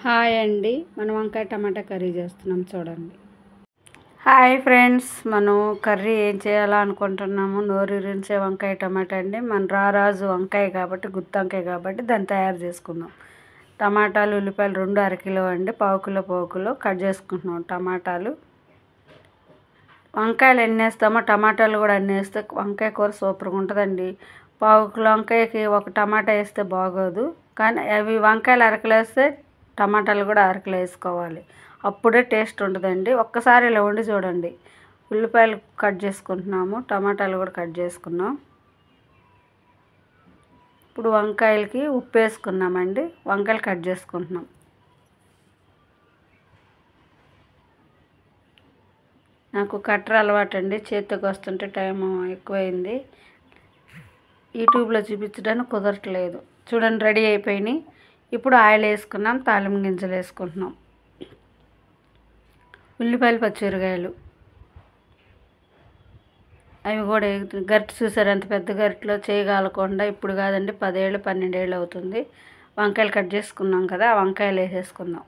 Hi అండి, మనం వంకాయ టమాటా కర్రీ చేస్తున్నాం చూడండి. హాయ్ ఫ్రెండ్స్, మనం కర్రీ ఏం చేయాలా అనుకుంటున్నాము. నోరూరించే వంకాయ టమాటా అండి. మన రారాజు వంకాయ కాబట్టి, గుత్తి వంకాయ కాబట్టి దాన్ని తయారు చేసుకుందాం. టమాటాలు ఉల్లిపాయలు 2 అరకిలో అండి, పావు కిలో కట్ చేసుకుంటున్నాం. టమాటాలు వంకాయలు ఎన్ని వేస్తామో టమాటాలు కూడా అన్నీ వేస్తే వంకాయ కూర సూపర్గా ఉంటుందండి. పావు కిలో వంకాయకి ఒక టమాటా వేస్తే బాగోదు, కానీ అవి వంకాయలు అరకిలో వేస్తే టమాటాలు కూడా అరకిలో వేసుకోవాలి. అప్పుడే టేస్ట్ ఉంటుందండి. ఒక్కసారి ఇలా వండి చూడండి. ఉల్లిపాయలు కట్ చేసుకుంటున్నాము, టమాటాలు కూడా కట్ చేసుకున్నాం. ఇప్పుడు వంకాయలకి ఉప్పు వేసుకున్నామండి, వంకాయలు కట్ చేసుకుంటున్నాం. నాకు కట్టర్ అలవాటు అండి, చేతికి వస్తుంటే టైం ఎక్కువైంది, యూట్యూబ్లో చూపించడానికి కుదరట్లేదు. చూడండి, రెడీ అయిపోయినాయి. ఇప్పుడు ఆయిల్ వేసుకున్నాం, తాలింపు గింజలు వేసుకుంటున్నాం, ఉల్లిపాయలు పచ్చిమిరకాయలు అవి కూడా గరిటె చూసారు ఎంత పెద్ద గరిటెలో చేయగలకుండా. ఇప్పుడు కాదండి, 10 ఏళ్ళు 12 ఏళ్ళు అవుతుంది. వంకాయలు కట్ చేసుకున్నాం కదా, ఆ వంకాయలు వేసేసుకుందాం.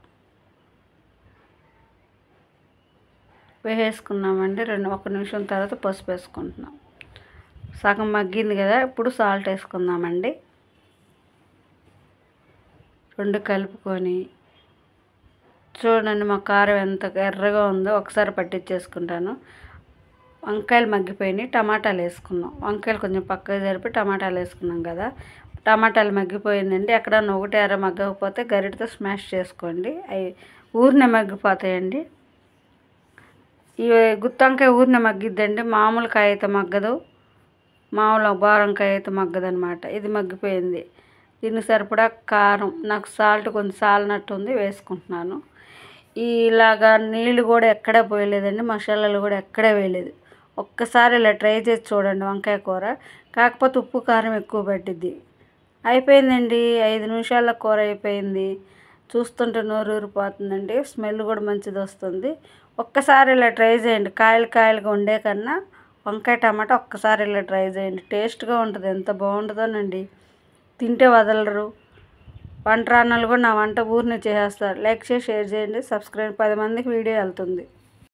వేసేసుకున్నామండి. 1 నిమిషం తర్వాత పసుపు వేసుకుంటున్నాం. సగం మగ్గింది కదా, ఇప్పుడు సాల్ట్ వేసుకుందామండి. 2 కలుపుకొని చూడండి, మా కారం ఎంత ఎర్రగా ఉందో ఒకసారి పట్టించేసుకుంటాను. వంకాయలు మగ్గిపోయినాయి, టమాటాలు వేసుకున్నాం. వంకాయలు కొంచెం పక్కకు జరిపి టమాటాలు వేసుకున్నాం కదా, టమాటాలు మగ్గిపోయిందండి. ఎక్కడన్నా ఒకటి అర మగ్గకపోతే గరిటతో స్మాష్ చేసుకోండి, అవి ఊరినే మగ్గిపోతాయండి. ఈ గుత్తి వంకాయ ఊరినే మగ్గిద్దండి, మామూలు కాయ అయితే మగ్గదు, మామూలు బారంకాయ అయితే మగ్గదనమాట. ఇది మగ్గిపోయింది. దీనికి సరిపడా కారం, నాకు సాల్ట్ కొంచెం సాలినట్టు ఉంది, వేసుకుంటున్నాను. ఇలాగా నీళ్ళు కూడా ఎక్కడా పోయలేదండి, మసాలాలు కూడా ఎక్కడా వేయలేదు. ఒక్కసారి ఇలా ట్రై చేసి చూడండి వంకాయ కూర. కాకపోతే ఉప్పు కారం ఎక్కువ పట్టిద్ది. అయిపోయిందండి, 5 నిమిషాల్లో కూర అయిపోయింది. చూస్తుంటే నోరు ఊరిపోతుందండి, స్మెల్ కూడా మంచిది వస్తుంది. ఒక్కసారి ఇలా ట్రై చేయండి. కాయలుగా ఉండే కన్నా వంకాయ టమాటా ఒక్కసారి ఇలా ట్రై చేయండి, టేస్ట్గా ఉంటుంది. ఎంత బాగుంటుందోనండి, తింటే వదలరు. వంట రానోళ్ళు కూడా నా వంట ఊరినే చేసేస్తారు. లైక్ చేసి షేర్ చేయండి, సబ్స్క్రైబ్. 10 మందికి వీడియో వెళ్తుంది.